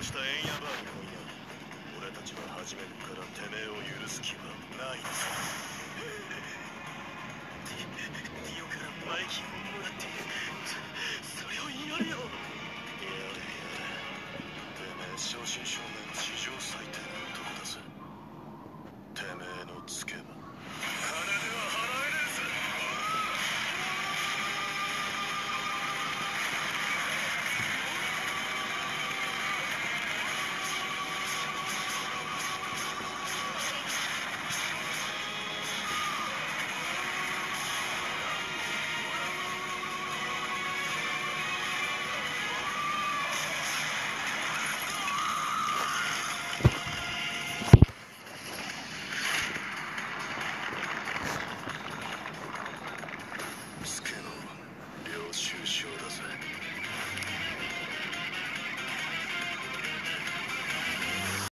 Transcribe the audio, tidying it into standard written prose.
したエンヤバーグの今、俺たちは初めからてめえを許す気はないです。ディオからマイキーをもらって